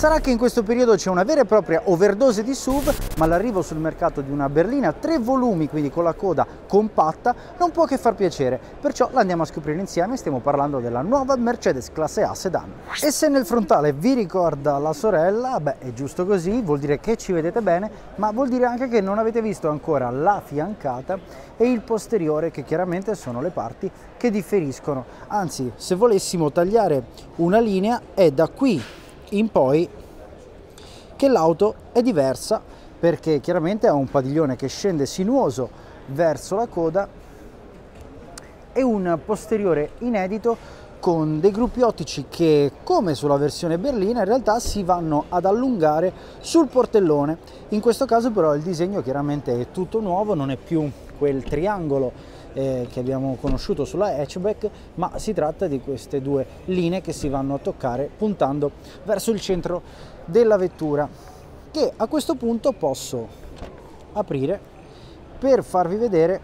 Sarà che in questo periodo c'è una vera e propria overdose di SUV, ma l'arrivo sul mercato di una berlina 3 volumi, quindi con la coda compatta, non può che far piacere, perciò la andiamo a scoprire insieme. Stiamo parlando della nuova Mercedes classe A Sedan. E se nel frontale vi ricorda la sorella, beh, è giusto così, vuol dire che ci vedete bene, ma vuol dire anche che non avete visto ancora la fiancata e il posteriore, che chiaramente sono le parti che differiscono. Anzi, se volessimo tagliare una linea, è da qui in poi che l'auto è diversa, perché chiaramente ha un padiglione che scende sinuoso verso la coda e un posteriore inedito con dei gruppi ottici che, come sulla versione berlina, in realtà si vanno ad allungare sul portellone. In questo caso però il disegno chiaramente è tutto nuovo, non è più quel triangolo che abbiamo conosciuto sulla hatchback, ma si tratta di queste due linee che si vanno a toccare puntando verso il centro della vettura, che a questo punto posso aprire per farvi vedere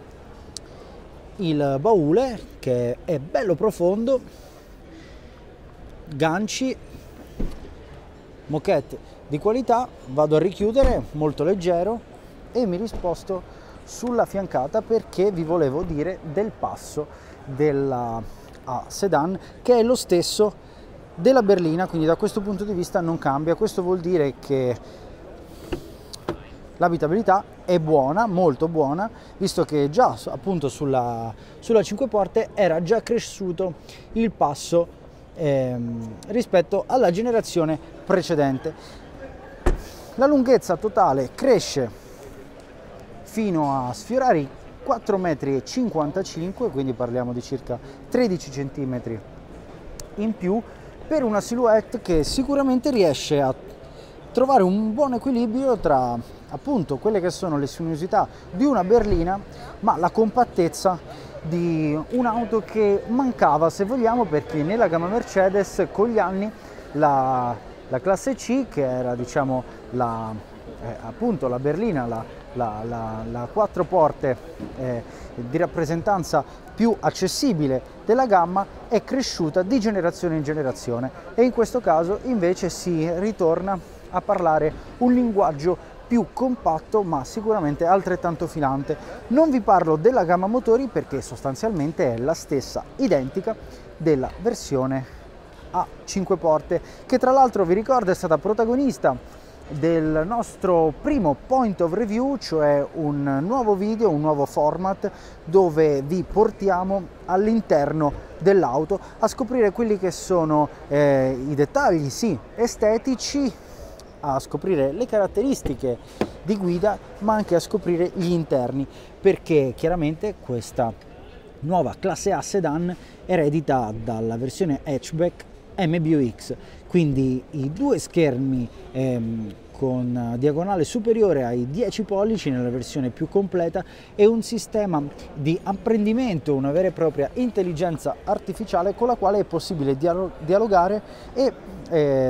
il baule, che è bello profondo, ganci, moquette di qualità. Vado a richiudere, molto leggero, e mi risposto sulla fiancata perché vi volevo dire del passo della A Sedan, che è lo stesso della berlina, quindi da questo punto di vista non cambia. Questo vuol dire che l'abitabilità è buona, molto buona, visto che già appunto sulla 5 porte era già cresciuto il passo rispetto alla generazione precedente. La lunghezza totale cresce fino a sfiorare i 4,55 m, quindi parliamo di circa 13 cm in più, per una silhouette che sicuramente riesce a trovare un buon equilibrio tra appunto quelle che sono le sinuosità di una berlina, ma la compattezza di un'auto che mancava, se vogliamo, perché nella gamma Mercedes con gli anni la classe C, che era diciamo appunto la berlina, la 4 porte di rappresentanza più accessibile della gamma, è cresciuta di generazione in generazione, e in questo caso invece si ritorna a parlare un linguaggio più compatto, ma sicuramente altrettanto filante. Non vi parlo della gamma motori perché sostanzialmente è la stessa, identica, della versione a 5 porte, che tra l'altro vi ricordo è stata protagonista del nostro primo point of review, cioè un nuovo video, un nuovo format dove vi portiamo all'interno dell'auto a scoprire quelli che sono i dettagli, sì, estetici, a scoprire le caratteristiche di guida, ma anche a scoprire gli interni, perché chiaramente questa nuova classe A Sedan eredita dalla versione hatchback MBUX, quindi i due schermi con diagonale superiore ai 10 pollici nella versione più completa, e un sistema di apprendimento, una vera e propria intelligenza artificiale con la quale è possibile dialogare e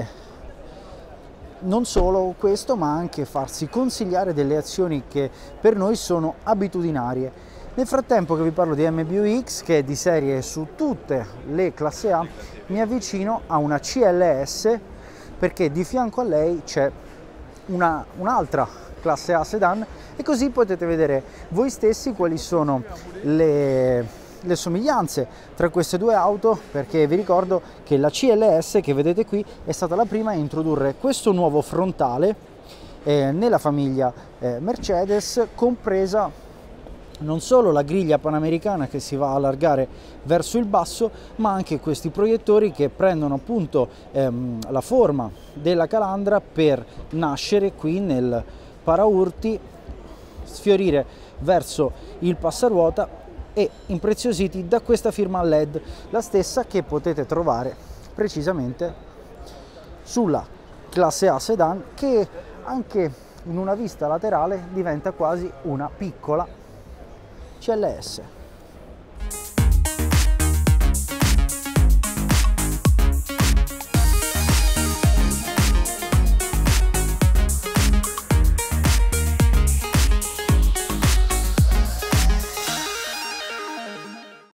non solo questo, ma anche farsi consigliare delle azioni che per noi sono abitudinarie. Nel frattempo che vi parlo di MBUX, che è di serie su tutte le classe A, mi avvicino a una CLS, perché di fianco a lei c'è un'altra classe A Sedan, e così potete vedere voi stessi quali sono le somiglianze tra queste due auto, perché vi ricordo che la CLS che vedete qui è stata la prima a introdurre questo nuovo frontale nella famiglia Mercedes, compresa non solo la griglia panamericana che si va a allargare verso il basso, ma anche questi proiettori che prendono appunto la forma della calandra per nascere qui nel paraurti, sfiorire verso il passaruota, e impreziositi da questa firma LED, la stessa che potete trovare precisamente sulla classe A Sedan, che anche in una vista laterale diventa quasi una piccola CLS.